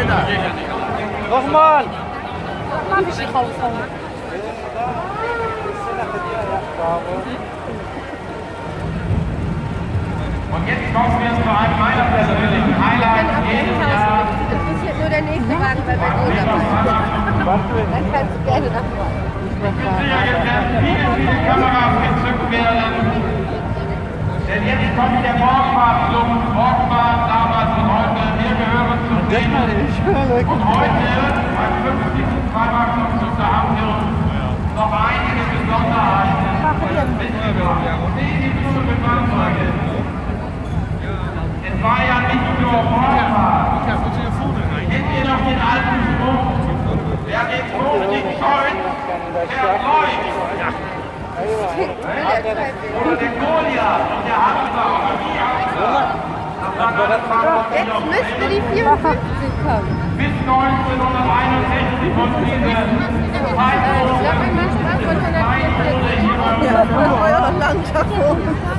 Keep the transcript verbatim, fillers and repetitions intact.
Nochmal! Darf ich dich raushauen? Und jetzt kommen wir zu einem meiner persönlichen Highlights jedes Jahr. Das interessiert nur der nächste Wagen, weil wir nur dabei sind. Dann kannst du gerne nach vorne. Ich bin sicher, jetzt werden viele, viele Kameras gezückt werden. Denn jetzt kommt der Morgenfahrt-Club. Morgenfahrt damals und heute. Wir gehören zu denen. Und heute, beim fünfzigsten Freimarktumzug, da haben wir uns noch einige Besonderheiten mitgebracht. Sehen Sie zu mit Fahrzeuge. Es war ja nicht nur Morgenfahrt. Kennt ihr noch den alten Spruch? Wer den Tod nicht scheut, der läuft. Oder der Goliath und der Hamster oder wie auch immer. Jetzt müsste die vierundfünfzig kommen. Bis neunzehnhunderteinundsechzig und diese Zeit. Ich glaube, man macht was von hundertvierzig. Ja, von eurer Landschaft.